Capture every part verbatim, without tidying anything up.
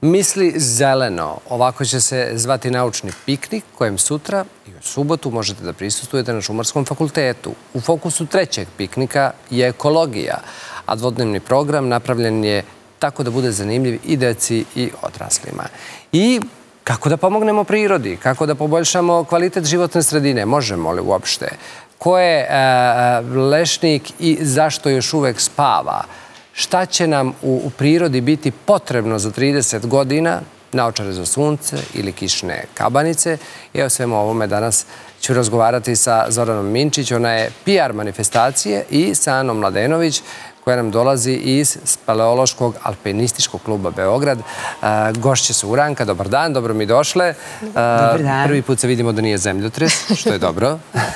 Misli zeleno. Ovako će se zvati naučni piknik kojem sutra i u subotu možete da prisustujete na Šumarskom fakultetu. U fokusu trećeg piknika je ekologija, a dvodnevni program napravljen je tako da bude zanimljiv i deci i odraslima. I kako da pomognemo prirodi, kako da poboljšamo kvalitet životne sredine, možemo li uopšte? Ko je lešnik i zašto još uvek spava? Šta će nam u prirodi biti potrebno za trideset godina, naočare za sunce ili kišne kabanice? I o svemu ovome danas ću razgovarati sa Zoranom Minčić. Ona je P R manifestacije i sa Anom Mladenović, koja nam dolazi iz Speleološkog alpinističkog kluba Beograd. Gošće su Uranka. Dobar dan, dobro mi došle. Dobar dan. Prvi put se vidimo da nije zemljotres, što je dobro.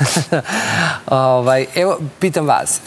Evo, pitam vas,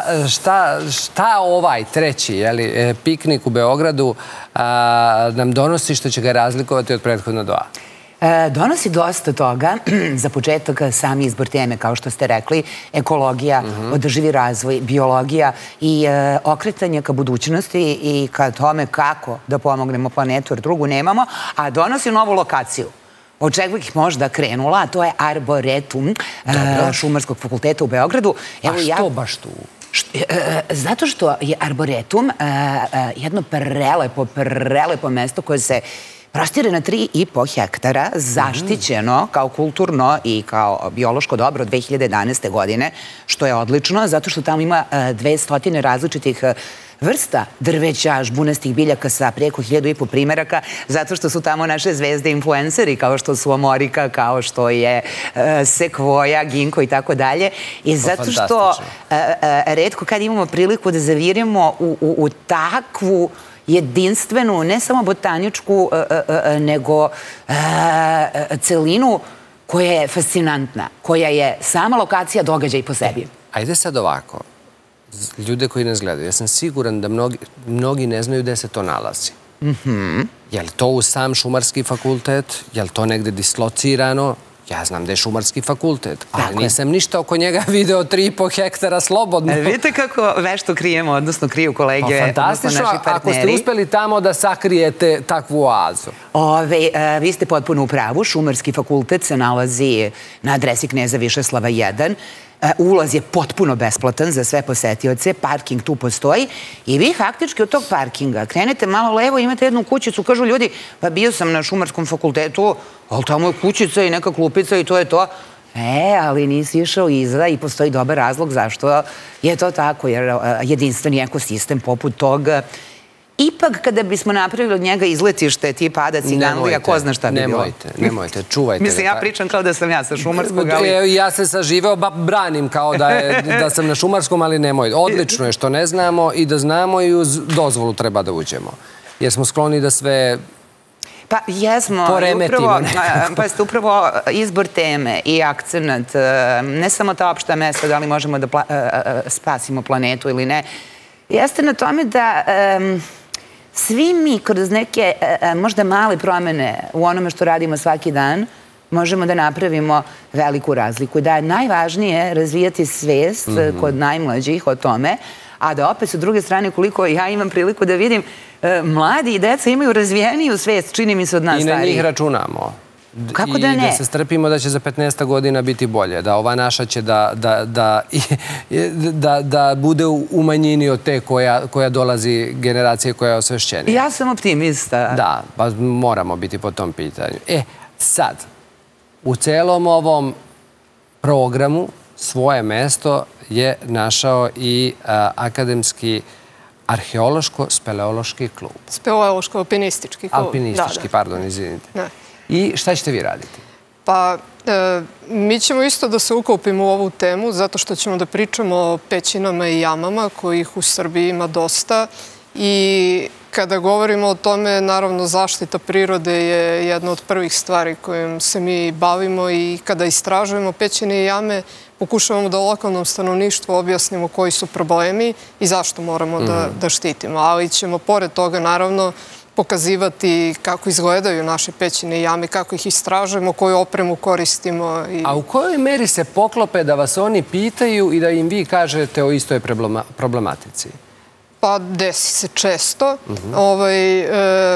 šta ovaj treći piknik u Beogradu nam donosi što će ga razlikovati od prethodno dva? Donosi dosta toga. Za početak sami izbor teme, kao što ste rekli, ekologija, održivi razvoj, biologija i okretanje ka budućnosti i ka tome kako da pomognemo planetu, jer drugu nemamo, a donosi novu lokaciju. Od čega bih možda krenula, a to je Arboretum Šumarskog fakulteta u Beogradu. A što baš tu? Zato što je Arboretum jedno prelepo, prelepo mesto koje se prostire na tri i po hektara, zaštićeno kao kulturno i kao biološko dobro od dve hiljade jedanaeste. godine, što je odlično, zato što tamo ima dvesta različitih vrsta drveća, žbunastih biljaka sa preko hiljadu i po primeraka, zato što su tamo naše zvezde influenceri, kao što su Amorika, kao što je sekvoja, ginko i tako dalje. I zato što retko kad imamo priliku da zavirimo u takvu jedinstvenu, ne samo botaničku, nego celinu koja je fascinantna, koja je sama lokacija događaj po sebi. Ajde sad ovako, ljude koji nas gledaju, ja sam siguran da mnogi ne znaju gde se to nalazi. Je li to u sam Šumarski fakultet? Je li to negde dislocirano? Ja znam da je Šumarski fakultet, ali nisam ništa oko njega video tri i po hektara slobodno. Vidite kako vešto krijemo, odnosno kriju kolege, odnosno naši partneri. Fantastično, ako ste uspeli tamo da sakrijete takvu oazu. Vi ste potpuno u pravu. Šumarski fakultet se nalazi na adresi Kneza Višeslava jedan. Ulaz je potpuno besplatan za sve posetioce, parking tu postoji i vi faktički od tog parkinga krenete malo levo, imate jednu kućicu, kažu ljudi, pa bio sam na Šumarskom fakultetu, ali tamo je kućica i neka klupica i to je to. E, ali nisi išao iza i postoji dobar razlog zašto je to tako, jer jedinstveni ekosistem poput tog, ipak kada bismo napravili od njega izletište tipa Ada Ciganlija, ko zna šta bi bilo. Nemojte, nemojte, čuvajte ga. Mislim, ja pričam kao da sam ja sa Šumarskog, ali... Ja se saživeo, ba branim kao da sam na Šumarskom, ali nemojte. Odlično je što ne znamo i da znamo i uz dozvolu treba da uđemo. Jer smo skloni da sve... Pa jesmo, pa ste upravo izbor teme i akcenat, ne samo ta opšta mesta, da li možemo da spasimo planetu ili ne, jeste na tome da svi mi kroz neke možda male promene u onome što radimo svaki dan možemo da napravimo veliku razliku i da je najvažnije razvijati svest kod najmlađih o tome, a da opet sa druge strane koliko ja imam priliku da vidim mladi i deca imaju razvijeniju svest, čini mi se od nas starijih. I na njih računamo. Kako da ne? I da se strpimo da će za petnaest godina biti bolje, da ova naša će da bude u manjini od te koja dolazi generacije koja je osvešćenija. Ja sam optimista. Da, pa moramo biti po tom pitanju. E, sad, u celom ovom programu svoje mesto je našao i akademski arheološko-speleološki klub. Speleološko-alpinistički klub. Alpinistički, pardon, izvinite. I šta ćete vi raditi? Pa, mi ćemo isto da se ukopimo u ovu temu, zato što ćemo da pričamo o pećinama i jamama, kojih u Srbiji ima dosta. I kada govorimo o tome, naravno, zaštita prirode je jedna od prvih stvari kojim se mi bavimo i kada istražujemo pećine i jame, pokušavamo da lokalnom stanovništvu objasnimo koji su problemi i zašto moramo da štitimo. Ali ćemo, pored toga, naravno, pokazivati kako izgledaju naše pećine i jame, kako ih istražujemo, koju opremu koristimo. A u kojoj meri se poklope da vas oni pitaju i da im vi kažete o istoj problematici? Pa desi se često.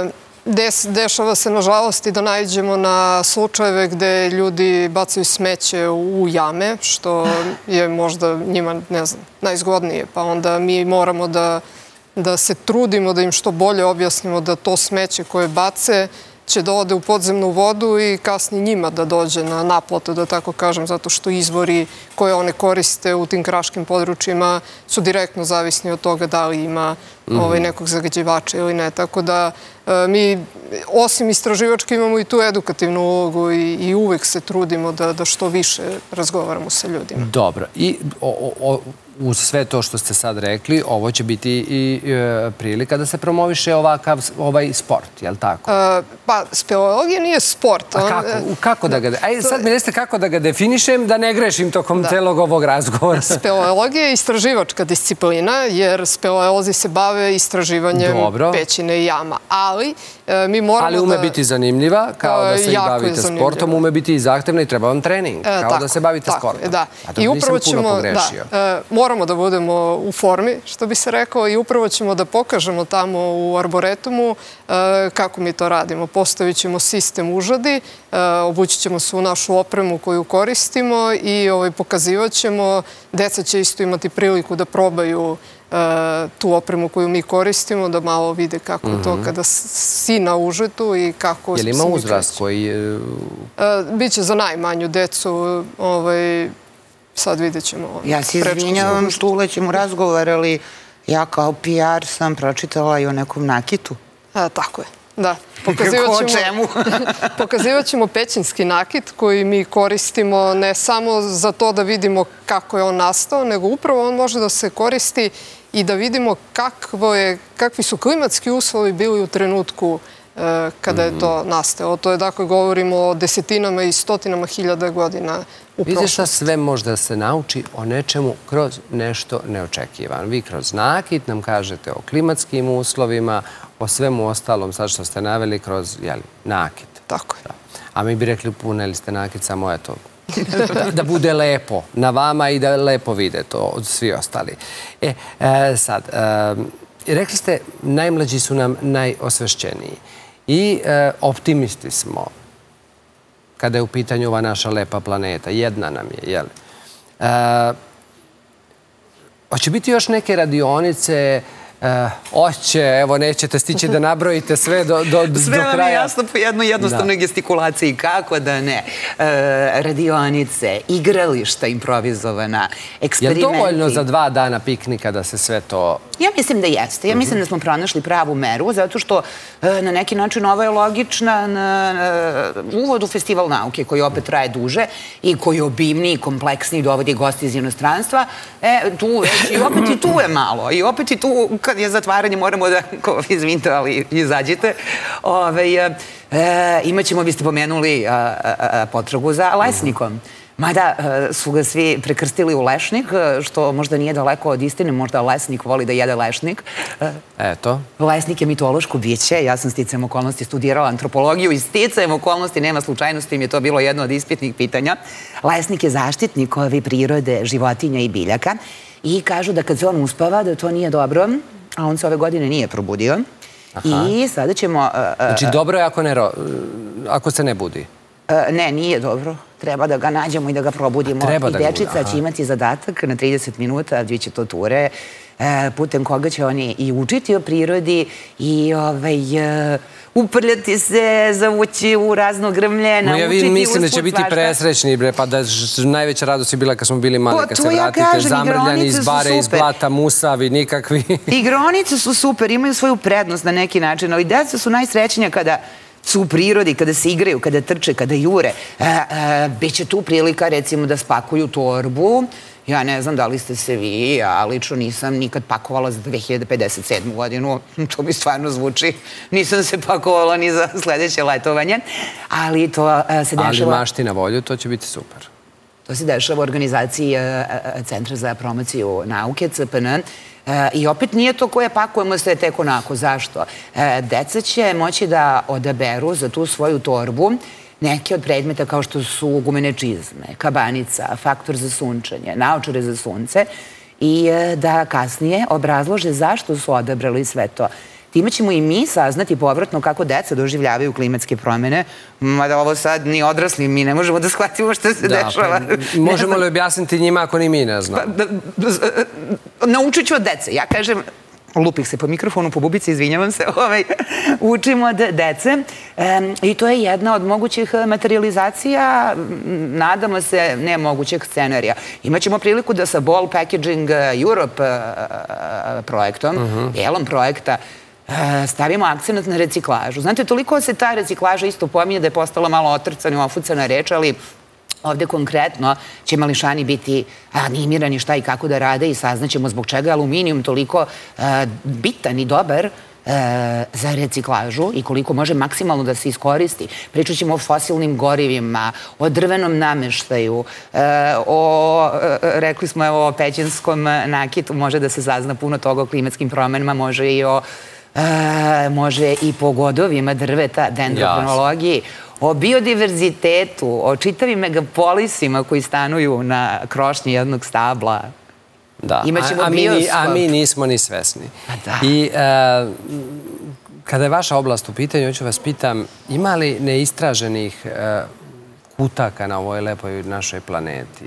Dešava se, nažalost, i da naiđemo na slučajeve gde ljudi bacaju smeće u jame, što je možda njima, ne znam, najzgodnije. Pa onda mi moramo da, da se trudimo da im što bolje objasnimo da to smeće koje bace će da ode u podzemnu vodu i kasnije njima da dođe na naplatu, da tako kažem, zato što izvori koje one koriste u tim kraškim područjima su direktno zavisni od toga da li ima nekog zagađivača ili ne. Tako da mi, osim istraživačke, imamo i tu edukativnu ulogu i uvek se trudimo da što više razgovaramo sa ljudima. Dobro. I uz sve to što ste sad rekli, ovo će biti i prilika da se promoviše ovakav ovaj sport, je li tako? Pa, speleologija nije sport. A kako? Kako da ga... Ajde, sad mi recite kako da ga definišem, da ne grešim tokom celog ovog razgovora. Speleologija je istraživačka disciplina, jer speleolozi se bave istraživanjem pećine i jama. Ali, mi moramo da... Ali ume biti zanimljiva, kao da se i bavite sportom, ume biti i zahtevna i treba vam trening, kao da se bavite sportom. Da, i upravo ćemo... Moramo da budemo u formi, što bi se rekao, i upravo ćemo da pokažemo tamo u Arboretumu kako mi to radimo. Postavit ćemo sistem užadi, obući ćemo se u našu opremu koju koristimo i pokazivat ćemo. Deca će isto imati priliku da probaju tu opremu koju mi koristimo, da malo vide kako je to kada si na užetu i kako... Je li ima uzrast koji... Biće za najmanju decu, sad vidjet ćemo. Ja se izvinjavam što ulećem u razgovor, ali ja kao P R sam pročitala i o nekom nakitu. Tako je, da. O čemu? Pokazivat ćemo pećinski nakit koji mi koristimo ne samo za to da vidimo kako je on nastao, nego upravo on može da se koristi i da vidimo kakvi su klimatski uslovi bili u trenutku kada je to nastao. To je, dakle, govorimo o desetinama i stotinama hiljada godina u prošlosti. Vidite šta sve može da se nauči o nečemu kroz nešto neočekivano. Vi kroz nakit nam kažete o klimatskim uslovima, o svemu ostalom, sad što ste naveli, kroz nakit. Tako je. A mi bi rekli, puneli ste nakit samo eto, da bude lepo na vama i da lepo vide to od svi ostali. E, sad, rekli ste, najmlađi su nam najosvešćeniji. I optimisti smo kada je u pitanju ova naša lepa planeta. Jedna nam je, jel? Hoće biti još neke radionice? Oće, evo, nećete stići da nabrojite sve do kraja. Sve vam je jasno po jednoj jednostavnoj gestikulaciji. Kako da ne? Radionice, igrališta improvizovana, eksperimenti. Je li dovoljno za dva dana piknika da se sve to... Ja mislim da jeste. Ja mislim da smo pronašli pravu meru, zato što na neki način ovo je logična uvod u festival nauke, koji opet traje duže i koji je obimniji i kompleksniji, dovodi gosti iz inostranstva. Tu već, i opet i tu je malo. I opet i tu, kad je zatvaranje, moramo da, izvinite, ali izađite. Imaćemo, vi ste pomenuli, potragu za lesnikom. Mada su ga svi prekrstili u lešnik, što možda nije daleko od istine, možda lesnik voli da jede lešnik. Eto. Lesnik je mitološko biće, ja sam sticajem okolnosti studirala antropologiju i sticajem okolnosti, nema slučajnosti, mi je to bilo jedno od ispitnih pitanja. Lesnik je zaštitnik ovi prirode, životinja i biljaka i kažu da kad se on uspava, da to nije dobro, a on se ove godine nije probudio. I sada ćemo... Znači, dobro je ako se ne budi? Ne, nije dobro. Treba da ga nađemo i da ga probudimo. I dečica će imati zadatak na trideset minuta, dvije će to ture, putem koga će oni i učiti o prirodi i uprljati se, zavući u razno grmlje, naučiti usput svašta. Ja mislim da će biti presrećni, bre, pa da najveća radost je bila kad smo bili mali, kad se vratite, zamrljani iz bare, iz blata, musavi, nikakvi. Igronice su super, imaju svoju prednost na neki način, ali deca su najsrećnija kada su u prirodi, kada se igraju, kada trče, kada jure. Biće tu prilika, recimo, da spakuju torbu. Ja ne znam da li ste se vi, ja lično nisam nikad pakovala za dve hiljade pedeset sedmu godinu. To mi stvarno zvuči. Nisam se pakovala ni za sledeće letovanje. Ali to se dešava... Ali mašti na volju, to će biti super. To se dešava u organizaciji Centra za promociju nauke, C P N. I opet nije to koje pakujemo sve tek onako. Zašto? Deca će moći da odaberu za tu svoju torbu neke od predmeta kao što su gumene čizme, kabanica, faktor za sunčanje, naočare za sunce i da kasnije obrazlože zašto su odabrali sve to. time ćemo i mi saznati povratno kako deca doživljavaju klimatske promene, mada ovo sad ni odrasli, mi ne možemo da shvatimo što se dešava. Možemo li objasniti njima ako ni mi ne znamo? Naučit ću od dece. Ja kažem, lupih se po mikrofonu, po bubici, izvinjavam se, učimo od dece i to je jedna od mogućih materializacija, nadamo se, ne mogućeg scenarija. Imaćemo priliku da sa Ball Packaging Europe projektom, delom projekta, stavimo akcenat na reciklažu. Znate, toliko se ta reciklaža isto pominje da je postala malo otrcana i ofucana reč, ali ovde konkretno će mališani biti animirani šta i kako da rade i saznaćemo zbog čega je aluminijum toliko bitan i dobar za reciklažu i koliko može maksimalno da se iskoristi. Pričat ćemo o fosilnim gorivima, o drvenom nameštaju, o, rekli smo, o pećinskom nakitu, može da se sazna puno toga o klimatskim promenama, može i o može i po godovima drveta, dendrohronologiji, o biodiverzitetu, o čitavim megapolisima koji stanuju na krošnji jednog stabla. Da, a mi nismo ni svesni. I kada je vaša oblast u pitanju, hoću vas pitam, ima li neistraženih kutaka na ovoj lepoj našoj planeti?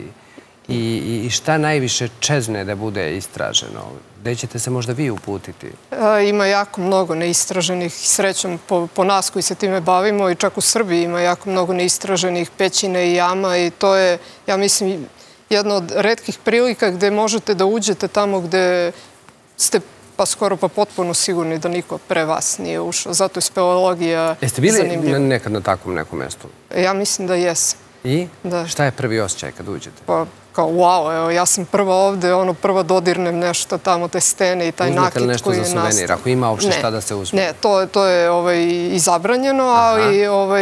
I šta najviše čezne da bude istraženo? Gde ćete se možda vi uputiti? Ima jako mnogo neistraženih, srećom po nas koji se time bavimo, i čak u Srbiji ima jako mnogo neistraženih pećina i jama i to je, ja mislim, jedna od retkih prilika gde možete da uđete tamo gde ste pa skoro pa potpuno sigurni da niko pre vas nije ušao. Zato je speleologija zanimljiva. Jeste bili nekad na takvom nekom mestu? Ja mislim da jesam. I? Šta je prvi osjećaj kad uđete? Pa, kao, wow, evo, ja sam prva ovde, ono, prva dodirnem nešto tamo, te stene i taj nakit koji je nastao. Uzmete li nešto za suvenir? Ako ima uopšte šta da se uzme? Ne, to je i zabranjeno, ali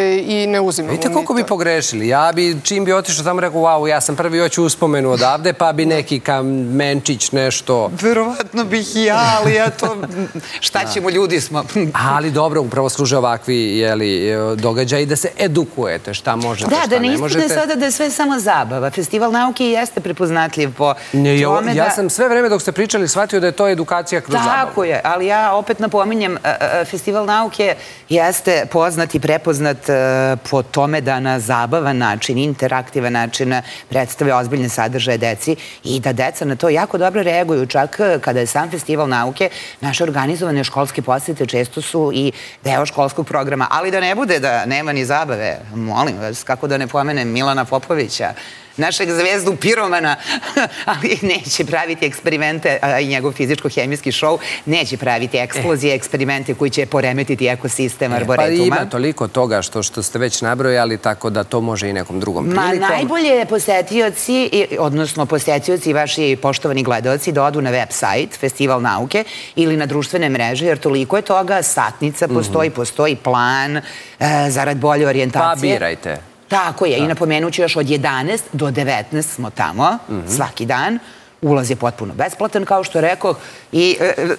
i ne uzimamo. Vidite koliko bi pogrešili. Ja bi, čim bi otišao tamo, rekao, wow, ja sam prvi hoću uspomenu odavde, pa bi neki kamenčić nešto... Verovatno bih i ja, ali eto, šta ćemo, ljudi smo. Ali dobro, upravo služe ovakvi događaji da se edukujete šta možete, šta ne možete. Da, da ne ispune sada da je sve samo zabava. Festival nauke jeste prepoznatljiv po tome da... Ja sam sve vreme dok ste pričali shvatio da je to edukacija kroz zabavu. Tako je, ali ja opet napominjem, Festival nauke jeste poznat i prepoznat po tome da na zabavan način, interaktivan način predstavlja ozbiljne sadržaje deci i da deca na to jako dobro reaguju. Čak kada je sam Festival nauke, naše organizovane školske posete često su i deo školskog programa, ali da ne bude da nema ni zabave. Molim vas, kako da ne pomenem Milana Popovića, našeg zvezdu piromana, ali neće praviti eksperimente i njegov fizičko-hemijski šou, neće praviti eksplozije, eksperimente koji će poremetiti ekosistem arboretuma. Pa ima toliko toga što ste već nabrojali, tako da to može i nekom drugom prilikom. Ma najbolje posetioci, odnosno posetioci i vaši poštovani gledaoci da odu na web sajt Festival nauke ili na društvene mreže, jer toliko je toga, satnica postoji, postoji plan zarad bolje orijentacije. Pa birajte. Tako je, i napomenut ću još od jedanaest do devetnaest smo tamo, svaki dan. Ulaz je potpuno besplatan, kao što rekoh. I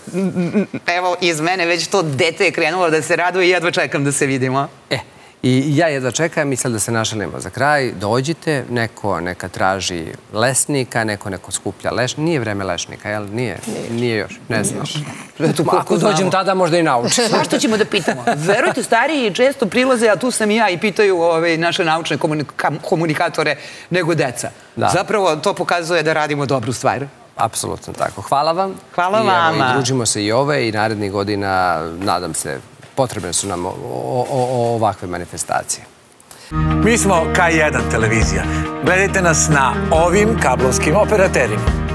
evo, iz mene već to dete je krenulo da se raduje i jedva čekam da se vidimo. E, i ja jedva čekam, mislim da se našalimo za kraj. Dođite, neko neka traži lesnika, neko neko skuplja lešnika. Nije vreme lešnika, jel? Nije? Nije još, ne znam. Ako dođem tada, možda i naučim. Zašto ćemo da pitamo? Verujte, stariji često prilaze, a tu sam i ja, i pitaju naše naučne komunikatore nego deca. Zapravo, to pokazuje da radimo dobru stvar. Apsolutno tako. Hvala vam. Hvala vama. I družimo se i ove i narednih godina, nadam se, potrebne su nam ovakve manifestacije. Mi smo K jedan televizija. Gledajte nas na ovim kablovskim operaterima.